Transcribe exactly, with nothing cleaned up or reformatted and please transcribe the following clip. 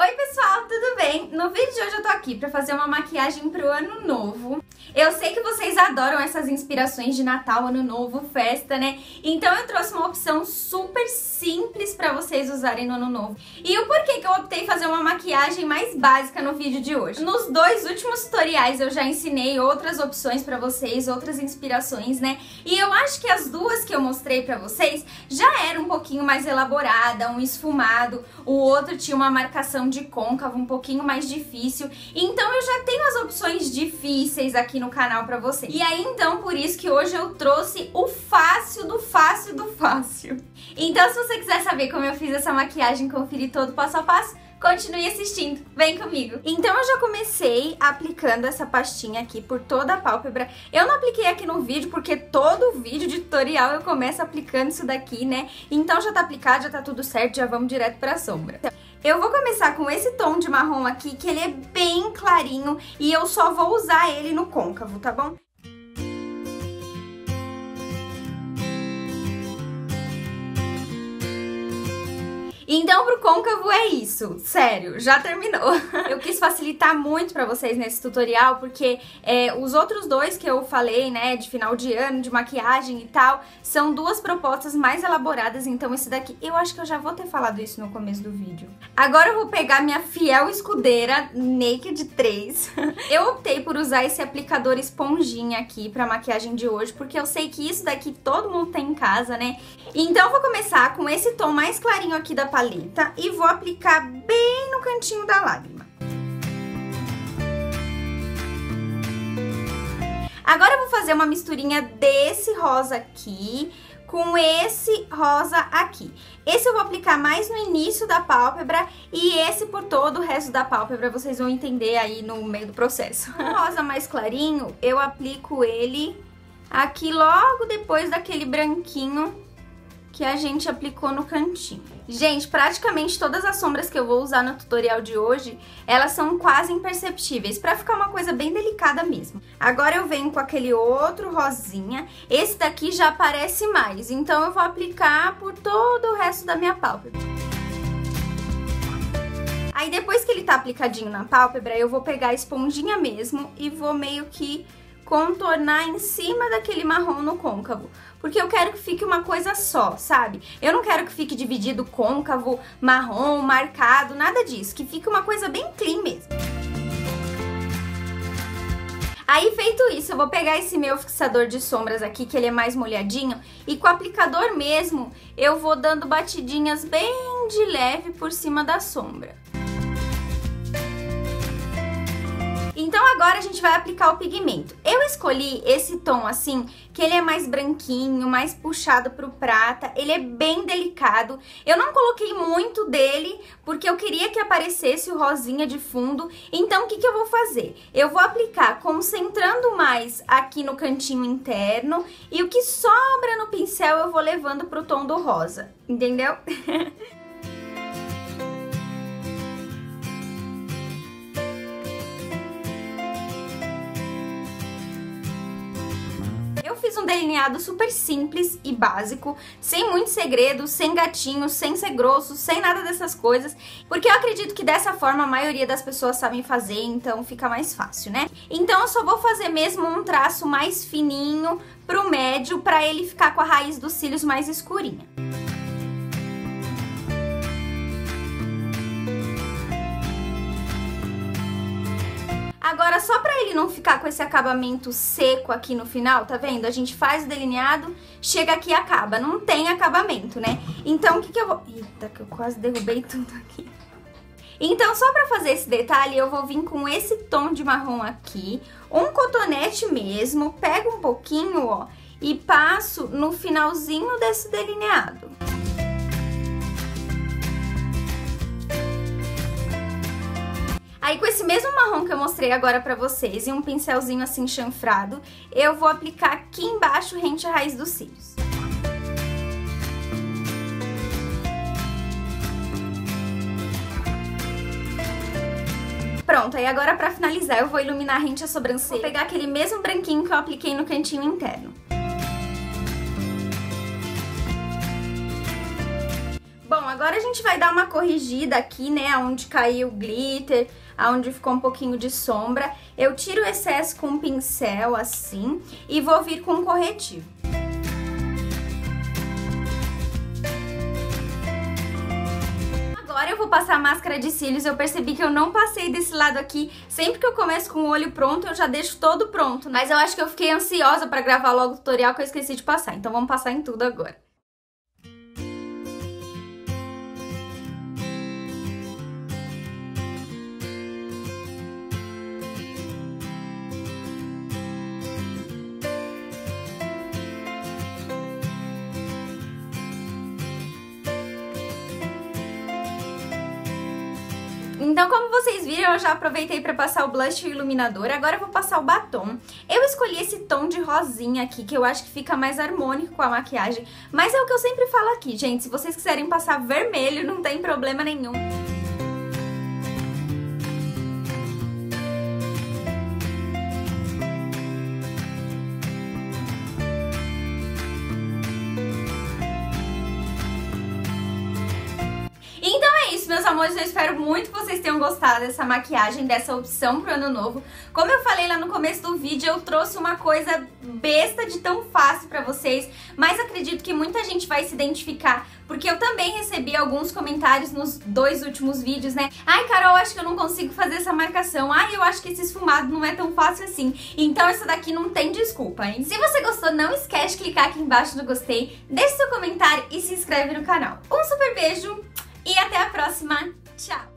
Oi pessoal, tudo bem? No vídeo de hoje eu tô aqui pra fazer uma maquiagem pro ano novo. Eu sei que vocês adoram essas inspirações de Natal, Ano Novo, festa, né? Então eu trouxe uma opção super simples pra vocês usarem no Ano Novo. E o porquê que eu optei em fazer uma maquiagem mais básica no vídeo de hoje? Nos dois últimos tutoriais eu já ensinei outras opções pra vocês, outras inspirações, né? E eu acho que as duas que eu mostrei pra vocês já eram um pouquinho mais elaborada, um esfumado, o outro tinha uma marcação de côncavo um pouquinho mais difícil. Então eu já tenho as opções difíceis aqui no canal pra vocês. E aí então por isso que hoje eu trouxe o fácil do fácil do fácil. Então se você quiser saber como eu fiz essa maquiagem, conferir todo passo a passo, continue assistindo, vem comigo. Então eu já comecei aplicando essa pastinha aqui por toda a pálpebra. Eu não apliquei aqui no vídeo porque todo vídeo de tutorial eu começo aplicando isso daqui, né? Então já tá aplicado, já tá tudo certo, já vamos direto pra sombra. Eu vou começar com esse tom de marrom aqui, que ele é bem clarinho e eu só vou usar ele no côncavo, tá bom? Então pro côncavo é isso, sério, já terminou. Eu quis facilitar muito pra vocês nesse tutorial, porque é, os outros dois que eu falei, né, de final de ano, de maquiagem e tal, são duas propostas mais elaboradas, então esse daqui, eu acho que eu já vou ter falado isso no começo do vídeo. Agora eu vou pegar minha fiel escudeira Naked três. Eu optei por usar esse aplicador esponjinha aqui pra maquiagem de hoje, porque eu sei que isso daqui todo mundo tem em casa, né? Então eu vou começar com esse tom mais clarinho aqui da paleta e vou aplicar bem no cantinho da lágrima. Agora eu vou fazer uma misturinha desse rosa aqui com esse rosa aqui. Esse eu vou aplicar mais no início da pálpebra e esse por todo o resto da pálpebra, vocês vão entender aí no meio do processo. O rosa mais clarinho, eu aplico ele aqui logo depois daquele branquinho que a gente aplicou no cantinho. Gente, praticamente todas as sombras que eu vou usar no tutorial de hoje, elas são quase imperceptíveis, pra ficar uma coisa bem delicada mesmo. Agora eu venho com aquele outro rosinha, esse daqui já aparece mais, então eu vou aplicar por todo o resto da minha pálpebra. Aí depois que ele tá aplicadinho na pálpebra, eu vou pegar a esponjinha mesmo e vou meio que contornar em cima daquele marrom no côncavo, porque eu quero que fique uma coisa só, sabe? Eu não quero que fique dividido côncavo, marrom, marcado, nada disso, que fique uma coisa bem clean mesmo. Aí feito isso, eu vou pegar esse meu fixador de sombras aqui, que ele é mais molhadinho, e com o aplicador mesmo, eu vou dando batidinhas bem de leve por cima da sombra. Então agora a gente vai aplicar o pigmento. Eu escolhi esse tom assim, que ele é mais branquinho, mais puxado pro prata, ele é bem delicado. Eu não coloquei muito dele, porque eu queria que aparecesse o rosinha de fundo. Então o que que eu vou fazer? Eu vou aplicar concentrando mais aqui no cantinho interno, e o que sobra no pincel eu vou levando pro tom do rosa, entendeu? Eu fiz um delineado super simples e básico, sem muito segredo, sem gatinho, sem ser grosso, sem nada dessas coisas, porque eu acredito que dessa forma a maioria das pessoas sabem fazer, então fica mais fácil, né? Então eu só vou fazer mesmo um traço mais fininho pro médio, pra ele ficar com a raiz dos cílios mais escurinha. Agora, só pra ele não ficar com esse acabamento seco aqui no final, tá vendo? A gente faz o delineado, chega aqui e acaba. Não tem acabamento, né? Então, o que que eu vou... Eita, que eu quase derrubei tudo aqui. Então, só pra fazer esse detalhe, eu vou vir com esse tom de marrom aqui, um cotonete mesmo, pego um pouquinho, ó, e passo no finalzinho desse delineado. Aí com esse mesmo marrom que eu mostrei agora pra vocês e um pincelzinho assim chanfrado, eu vou aplicar aqui embaixo rente à raiz dos cílios. Pronto, aí agora pra finalizar eu vou iluminar rente à sobrancelha. Vou pegar aquele mesmo branquinho que eu apliquei no cantinho interno. Bom, Agora a gente vai dar uma corrigida aqui, né, onde caiu o glitter, aonde ficou um pouquinho de sombra. Eu tiro o excesso com um pincel, assim, e vou vir com um corretivo. Agora eu vou passar a máscara de cílios. Eu percebi que eu não passei desse lado aqui. Sempre que eu começo com o olho pronto, eu já deixo todo pronto. Mas eu acho que eu fiquei ansiosa pra gravar logo o tutorial que eu esqueci de passar. Então vamos passar em tudo agora. Então, como vocês viram, eu já aproveitei para passar o blush e o iluminador. Agora eu vou passar o batom. Eu escolhi esse tom de rosinha aqui, que eu acho que fica mais harmônico com a maquiagem. Mas é o que eu sempre falo aqui, gente. Se vocês quiserem passar vermelho, não tem problema nenhum. Meus amores, eu espero muito que vocês tenham gostado dessa maquiagem, dessa opção pro ano novo. Como eu falei lá no começo do vídeo, eu trouxe uma coisa besta de tão fácil pra vocês, mas acredito que muita gente vai se identificar, porque eu também recebi alguns comentários nos dois últimos vídeos, né? Ai, Carol, acho que eu não consigo fazer essa marcação. Ai, eu acho que esse esfumado não é tão fácil assim. Então essa daqui não tem desculpa, hein? Se você gostou, não esquece de clicar aqui embaixo no gostei, deixe seu comentário e se inscreve no canal. Um super beijo! E até a próxima. Tchau!